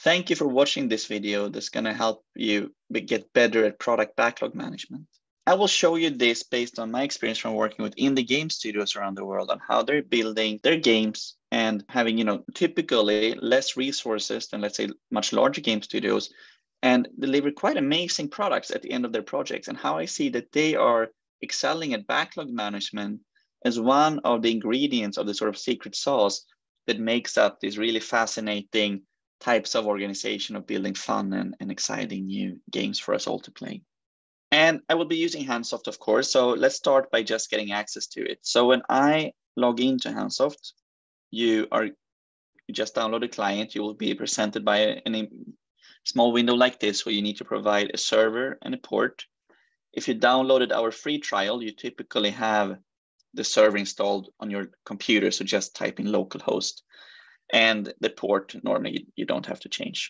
Thank you for watching this video that's going to help you get better at product backlog management. I will show you this based on my experience from working with indie game studios around the world on how they're building their games and having, typically less resources than, let's say, much larger game studios, and deliver quite amazing products at the end of their projects, and how I see that they are excelling at backlog management as one of the ingredients of the sort of secret sauce that makes up these really fascinating types of organization of building fun and exciting new games for us all to play. And I will be using Hansoft, of course. So let's start by just getting access to it. So when I log into Hansoft, you just download a client. You will be presented by a small window like this, where you need to provide a server and a port. If you downloaded our free trial, you typically have the server installed on your computer. So just type in localhost, and the port normally you don't have to change.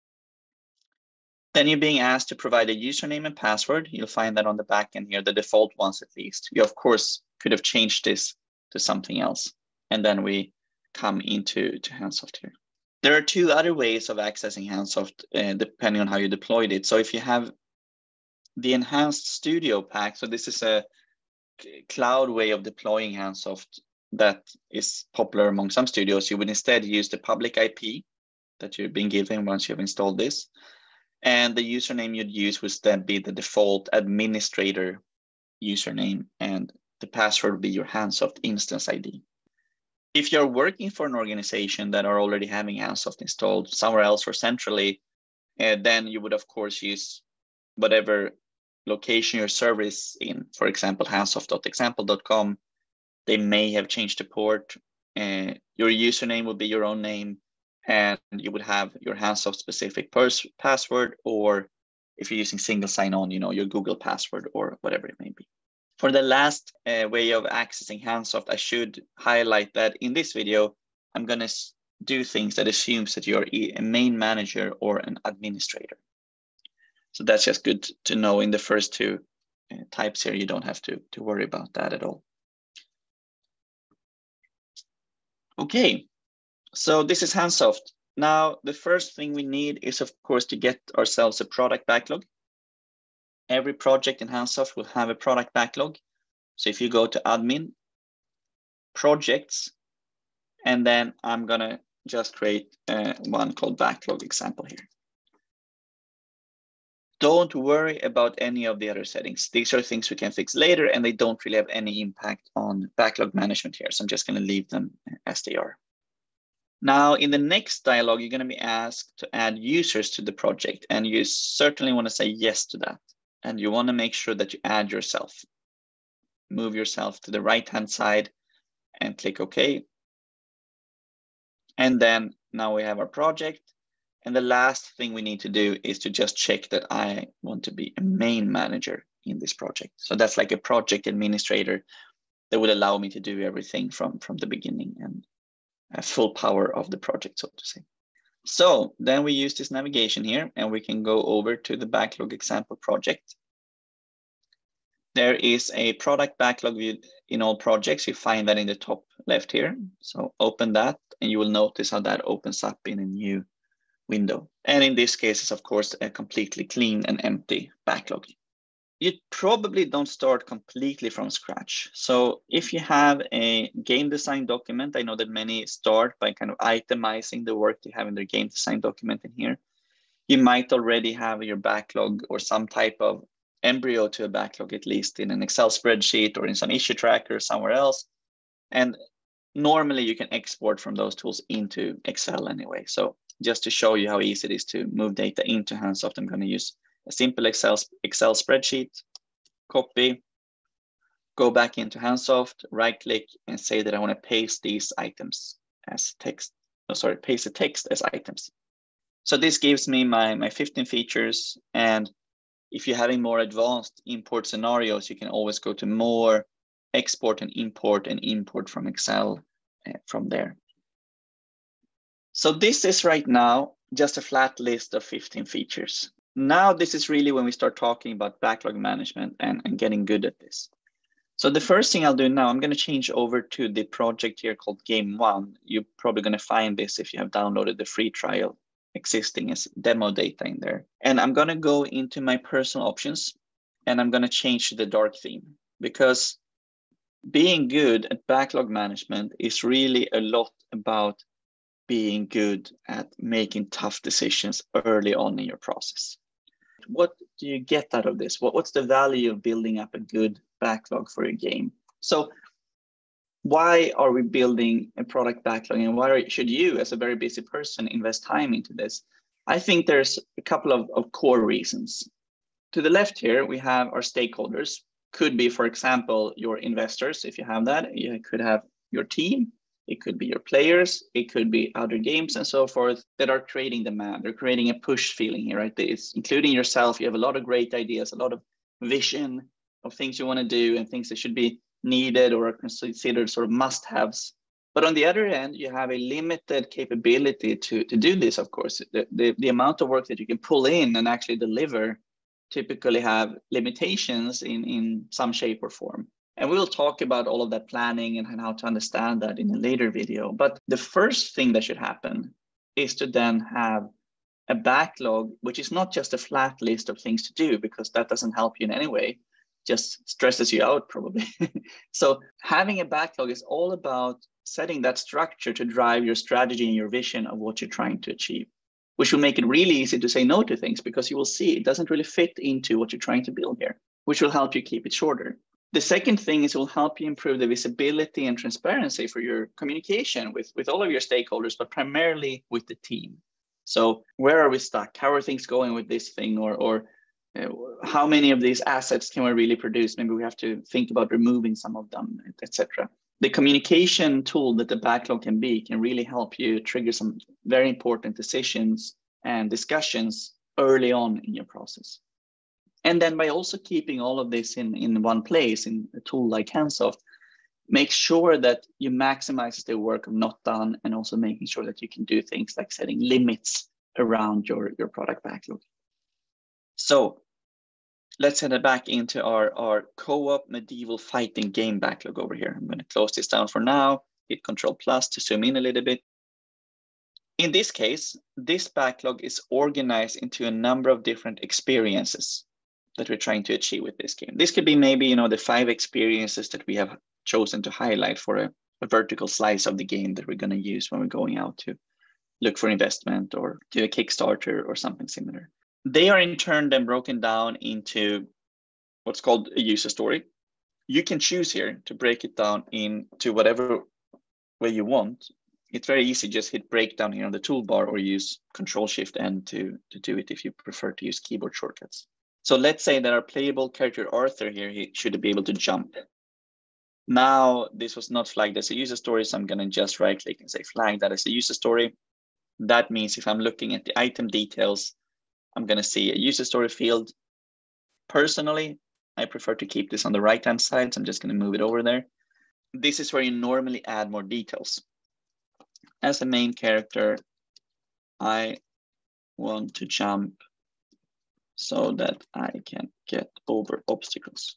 Then you're being asked to provide a username and password. You'll find that on the back end here, the default ones at least. You, of course, could have changed this to something else. And then we come into Hansoft here. There are two other ways of accessing Hansoft, depending on how you deployed it. So if you have the enhanced studio pack, so this is a cloud way of deploying Hansoft that is popular among some studios, you would instead use the public IP that you've been given once you've installed this. And the username you'd use would then be the default administrator username, and the password would be your Hansoft instance ID. If you're working for an organization that are already having Hansoft installed somewhere else or centrally, then you would, of course, use whatever location your server is in. For example, hansoft.example.com. They may have changed the port. Your username would be your own name, and you would have your Hansoft specific password, or if you're using single sign-on, your Google password or whatever it may be. For the last way of accessing Hansoft, I should highlight that in this video, I'm going to do things that assumes that you're a main manager or an administrator. So that's just good to know in the first two types here. You don't have to worry about that at all. Okay, so this is Hansoft. Now, the first thing we need is, of course, to get ourselves a product backlog. Every project in Hansoft will have a product backlog. So if you go to admin, projects, and then I'm going to just create one called backlog example here. Don't worry about any of the other settings. These are things we can fix later, and they don't really have any impact on backlog management here. So I'm just going to leave them as they are. Now, in the next dialog, you're going to be asked to add users to the project, and you certainly want to say yes to that. And you want to make sure that you add yourself. Move yourself to the right-hand side and click OK. And then now we have our project. And the last thing we need to do is to just check that I want to be a main manager in this project. So that's like a project administrator that will allow me to do everything from the beginning and have full power of the project, so to say. So then we use this navigation here, and we can go over to the backlog example project. There is a product backlog view in all projects. You find that in the top left here. So open that, and you will notice how that opens up in a new window. And in this case, it's of course a completely clean and empty backlog. You probably don't start completely from scratch. So if you have a game design document, I know that many start by kind of itemizing the work they have in their game design document in here. You might already have your backlog or some type of embryo to a backlog, at least in an Excel spreadsheet or in some issue tracker or somewhere else. And normally you can export from those tools into Excel anyway. So just to show you how easy it is to move data into Hansoft, I'm going to use a simple Excel spreadsheet, copy, go back into Hansoft, right click, and say that I want to paste these items as text. Oh, sorry, paste the text as items. So this gives me my 15 features. And if you're having more advanced import scenarios, you can always go to more, export and import from Excel from there. So this is right now just a flat list of 15 features. Now this is really when we start talking about backlog management and getting good at this. So the first thing I'll do now, I'm going to change over to the project here called Game 1. You're probably going to find this if you have downloaded the free trial existing as demo data in there. And I'm going to go into my personal options, and I'm going to change to the dark theme, because being good at backlog management is really a lot about being good at making tough decisions early on in your process. What do you get out of this? What's the value of building up a good backlog for your game? So why are we building a product backlog, and why should you, as a very busy person, invest time into this? I think there's a couple of core reasons. To the left here, we have our stakeholders. Could be, for example, your investors, if you have that. You could have your team. It could be your players. It could be other games and so forth that are creating demand. They're creating a push feeling here, right? It's including yourself. You have a lot of great ideas, a lot of vision of things you want to do and things that should be needed or considered sort of must-haves. But on the other end, you have a limited capability to do this, of course. The amount of work that you can pull in and actually deliver typically have limitations in some shape or form. And we'll talk about all of that planning and how to understand that in a later video. But the first thing that should happen is to then have a backlog, which is not just a flat list of things to do, because that doesn't help you in any way, just stresses you out probably. So having a backlog is all about setting that structure to drive your strategy and your vision of what you're trying to achieve, which will make it really easy to say no to things, because you will see it doesn't really fit into what you're trying to build here, which will help you keep it shorter. The second thing is it will help you improve the visibility and transparency for your communication with all of your stakeholders, but primarily with the team. So where are we stuck? How are things going with this thing? Or how many of these assets can we really produce? Maybe we have to think about removing some of them, etc. The communication tool that the backlog can be can really help you trigger some very important decisions and discussions early on in your process. And then by also keeping all of this in one place, in a tool like Hansoft, make sure that you maximize the work of not done, and also making sure that you can do things like setting limits around your product backlog. So let's head back into our co-op medieval fighting game backlog over here. I'm going to close this down for now, hit Control+ to zoom in a little bit. In this case, this backlog is organized into a number of different experiences that we're trying to achieve with this game. This could be maybe, the 5 experiences that we have chosen to highlight for a vertical slice of the game that we're going to use when we're going out to look for investment or do a Kickstarter or something similar. They are in turn then broken down into what's called a user story. You can choose here to break it down into whatever way you want. It's very easy, just hit breakdown here on the toolbar or use Control-Shift-N to do it if you prefer to use keyboard shortcuts. So let's say that our playable character Arthur here, he should be able to jump. Now, this was not flagged as a user story, so I'm going to just right-click and say flag that as a user story. That means if I'm looking at the item details, I'm going to see a user story field. Personally, I prefer to keep this on the right-hand side, so I'm just going to move it over there. This is where you normally add more details. As a main character, I want to jump so that I can get over obstacles.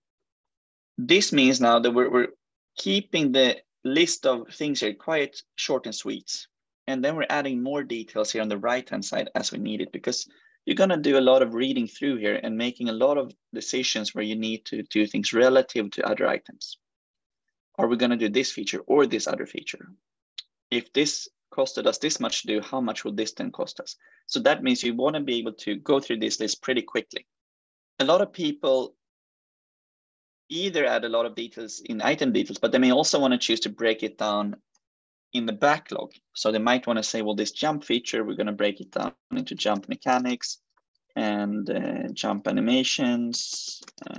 This means now that we're keeping the list of things here quite short and sweet. And then we're adding more details here on the right-hand side as we need it, because you're going to do a lot of reading through here and making a lot of decisions where you need to do things relative to other items. Are we going to do this feature or this other feature? If this costed us this much to do, how much will this then cost us? So that means you want to be able to go through this list pretty quickly. A lot of people either add a lot of details in item details, but they may also want to choose to break it down in the backlog. So they might want to say, well, this jump feature, we're going to break it down into jump mechanics and jump animations,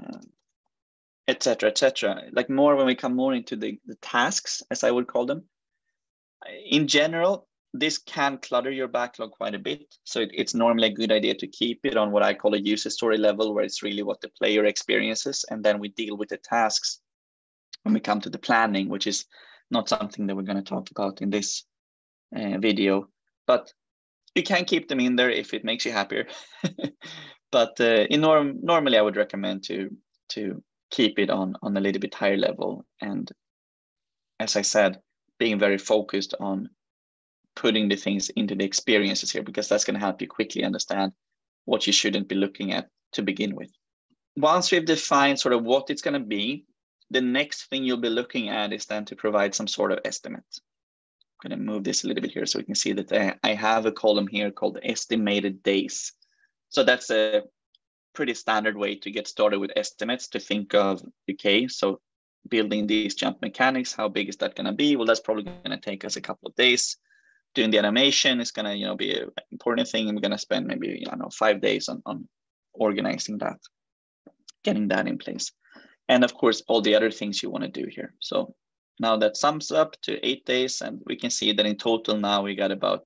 etc., etc. Like more when we come more into the tasks, as I would call them. In general, this can clutter your backlog quite a bit. So it's normally a good idea to keep it on what I call a user story level, where it's really what the player experiences. And then we deal with the tasks when we come to the planning, which is not something that we're going to talk about in this video. But you can keep them in there if it makes you happier. But normally I would recommend to keep it on a little bit higher level. And as I said, being very focused on putting the things into the experiences here, because that's going to help you quickly understand what you shouldn't be looking at to begin with. Once we've defined sort of what it's going to be, the next thing you'll be looking at is then to provide some sort of estimate. I'm going to move this a little bit here so we can see that I have a column here called estimated days. So that's a pretty standard way to get started with estimates, to think of, okay, so building these jump mechanics, how big is that going to be? Well, that's probably going to take us a couple of days. Doing the animation is going to, be an important thing. And we're going to spend maybe, 5 days on organizing that, getting that in place. And of course, all the other things you want to do here. So now that sums up to 8 days, and we can see that in total now we got about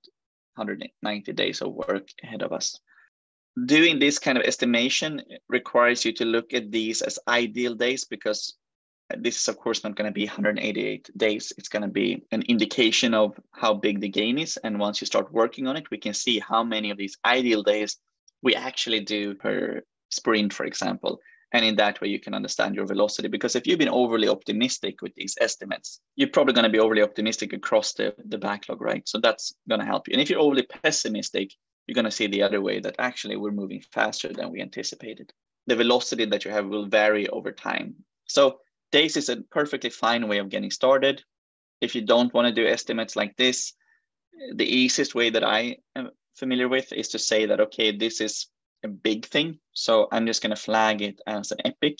190 days of work ahead of us. Doing this kind of estimation requires you to look at these as ideal days, because this is of course not going to be 188 days. It's going to be an indication of how big the game is. And once you start working on it, we can see how many of these ideal days we actually do per sprint, for example. And in that way, you can understand your velocity. Because if you've been overly optimistic with these estimates, you're probably going to be overly optimistic across the backlog, right? So that's going to help you. And if you're overly pessimistic, you're going to see the other way, that actually we're moving faster than we anticipated. The velocity that you have will vary over time. So days is a perfectly fine way of getting started. If you don't want to do estimates like this, the easiest way that I am familiar with is to say that, okay, this is a big thing. So I'm just going to flag it as an epic.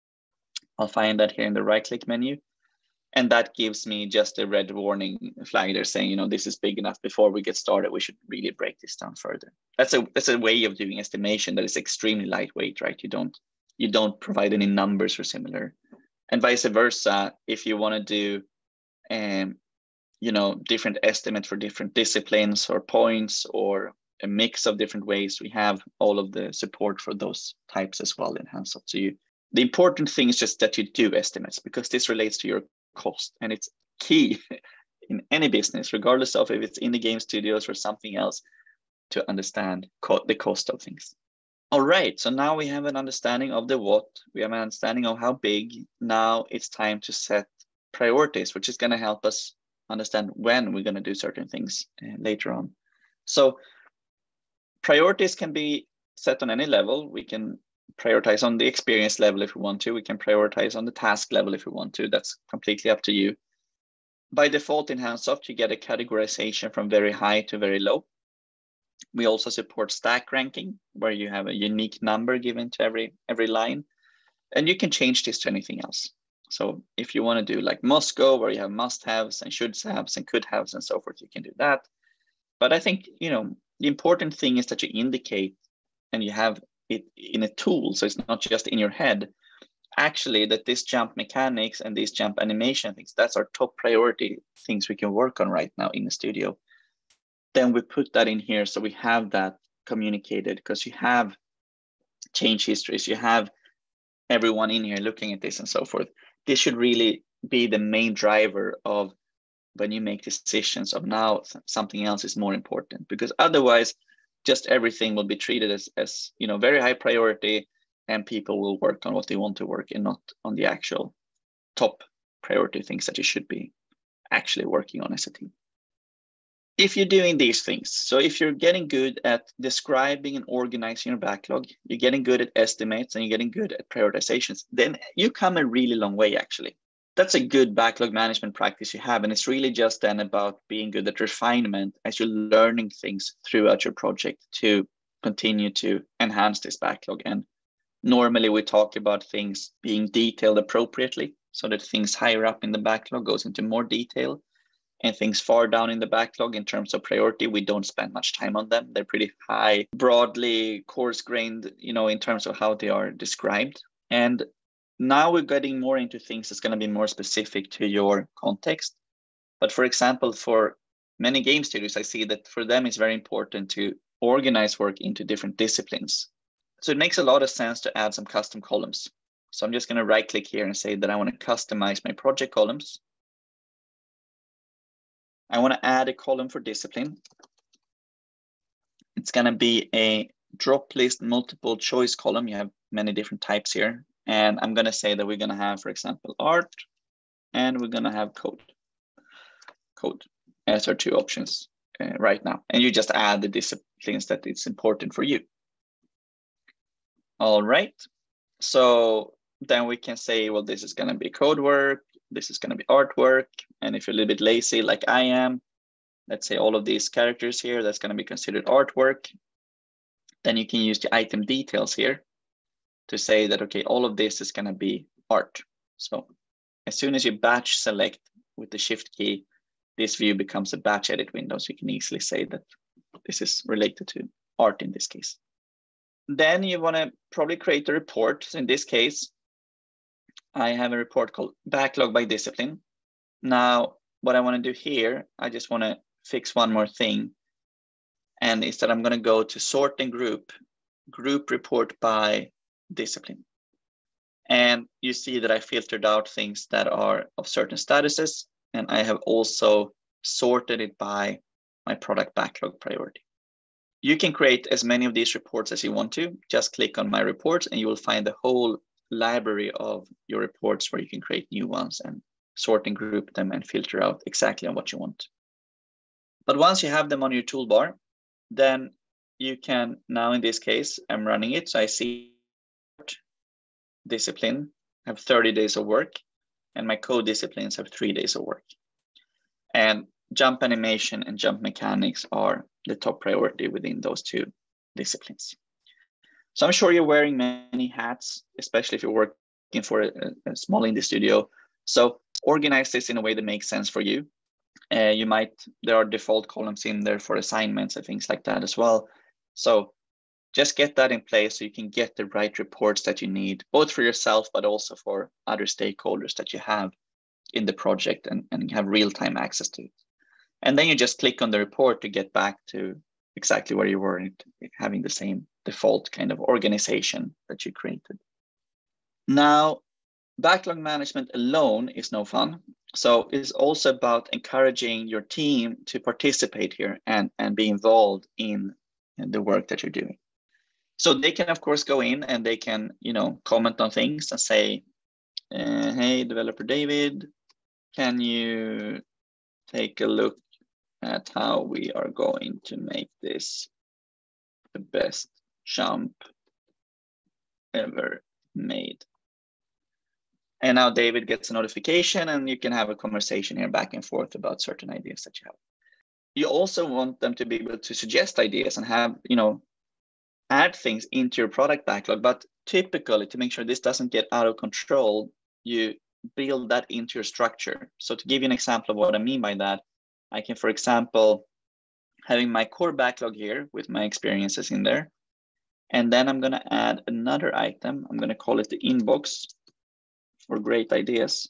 I'll find that here in the right-click menu. And that gives me just a red warning flag there saying, this is big enough. Before we get started, we should really break this down further. That's a way of doing estimation that is extremely lightweight, right? You don't provide any numbers or similar. And vice versa, if you want to do different estimates for different disciplines or points, or a mix of different ways, we have all of the support for those types as well in Hansoft. So the important thing is just that you do estimates, because this relates to your cost, and it's key in any business, regardless of if it's in the game studios or something else, to understand the cost of things. All right, so now we have an understanding of the what, we have an understanding of how big. Now it's time to set priorities, which is going to help us understand when we're going to do certain things later on. So priorities can be set on any level. We can prioritize on the experience level if we want to. We can prioritize on the task level if we want to. That's completely up to you. By default in Hansoft, you get a categorization from very high to very low. We also support stack ranking, where you have a unique number given to every line. And you can change this to anything else. So if you want to do like Moscow, where you have must-haves and should-haves and could-haves and so forth, you can do that. But I think, the important thing is that you indicate and you have it in a tool. So it's not just in your head, actually, that this jump mechanics and these jump animation things, that's our top priority things we can work on right now in the studio. Then we put that in here. So we have that communicated, because you have change histories, you have everyone in here looking at this and so forth. This should really be the main driver of when you make decisions of now something else is more important, because otherwise just everything will be treated as very high priority, and people will work on what they want to work and not on the actual top priority things that you should be actually working on as a team. If you're doing these things, so if you're getting good at describing and organizing your backlog, you're getting good at estimates, and you're getting good at prioritizations, then you come a really long way, actually. That's a good backlog management practice you have. And it's really just then about being good at refinement as you're learning things throughout your project to continue to enhance this backlog. And normally we talk about things being detailed appropriately, so that things higher up in the backlog goes into more detail, and things far down in the backlog in terms of priority, we don't spend much time on them. They're pretty high, broadly coarse-grained, in terms of how they are described. And now we're getting more into things that's going to be more specific to your context. But for example, for many game studios, I see that for them it's very important to organize work into different disciplines. So it makes a lot of sense to add some custom columns. So I'm just going to right-click here and say that I want to customize my project columns. I want to add a column for discipline. It's going to be a drop list multiple choice column. You have many different types here. And I'm going to say that we're going to have, for example, art, and we're going to have code as our two options. right now. And you just add the disciplines that it's important for you. All right. So then we can say, well, this is going to be code work. This is going to be artwork. And if you're a little bit lazy like I am, let's say all of these characters here, that's going to be considered artwork. Then you can use the item details here to say that, okay, all of this is going to be art. So as soon as you batch select with the shift key, this view becomes a batch edit window. So you can easily say that this is related to art in this case. Then you want to probably create a report. So in this case, I have a report called Backlog by Discipline. Now, what I want to do here, I just want to fix one more thing. And is that I'm going to go to sort and group report by discipline. And you see that I filtered out things that are of certain statuses. And I have also sorted it by my product backlog priority. You can create as many of these reports as you want to. Just click on my reports and you will find the whole library of your reports where you can create new ones and sort and group them and filter out exactly on what you want. But once you have them on your toolbar, then you can, now in this case, I'm running it. So I see discipline have 30 days of work and my code disciplines have 3 days of work. And jump animation and jump mechanics are the top priority within those two disciplines. So I'm sure you're wearing many hats, especially if you're working for a small indie studio. So organize this in a way that makes sense for you. There are default columns in there for assignments and things like that as well. So just get that in place so you can get the right reports that you need, both for yourself, but also for other stakeholders that you have in the project and have real-time access to it. And then you just click on the report to get back to exactly where you were, having the same default kind of organization that you created. Now, backlog management alone is no fun. So it's also about encouraging your team to participate here and be involved in the work that you're doing. So they can, of course, go in and they can, comment on things and say, hey, developer David, can you take a look at how we are going to make this the best jump ever made? And now David gets a notification and you can have a conversation here back and forth about certain ideas that you have. You also want them to be able to suggest ideas and have, add things into your product backlog. But typically, to make sure this doesn't get out of control, you build that into your structure. So to give you an example of what I mean by that, I can, for example, having my core backlog here with my experiences in there. And then I'm going to add another item. I'm going to call it the inbox for great ideas.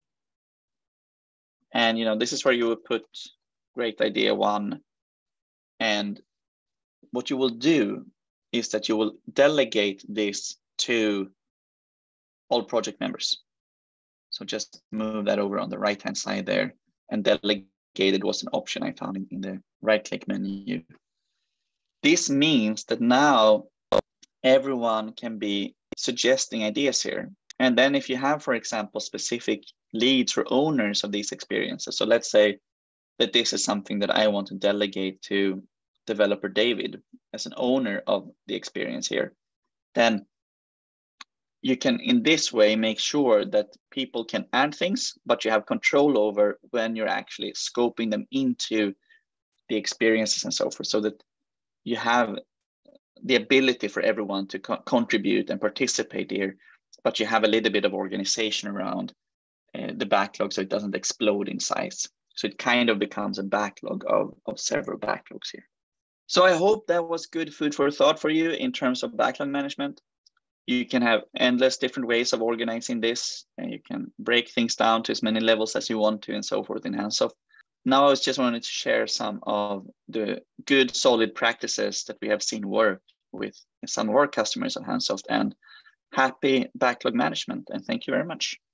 And, this is where you would put great idea 1. And what you will do is that you will delegate this to all project members. So just move that over on the right-hand side there, and delegated was an option I found in the right-click menu. This means that now everyone can be suggesting ideas here. And then if you have, for example, specific leads or owners of these experiences, so let's say that this is something that I want to delegate to developer David as an owner of the experience here, then you can in this way make sure that people can add things, but you have control over when you're actually scoping them into the experiences and so forth, so that you have the ability for everyone to contribute and participate here, but you have a little bit of organization around the backlog so it doesn't explode in size. So it kind of becomes a backlog of several backlogs here. So I hope that was good food for thought for you in terms of backlog management. You can have endless different ways of organizing this, and you can break things down to as many levels as you want to and so forth in Hansoft. Now I just wanted to share some of the good solid practices that we have seen work with some of our customers at Hansoft, and happy backlog management. And thank you very much.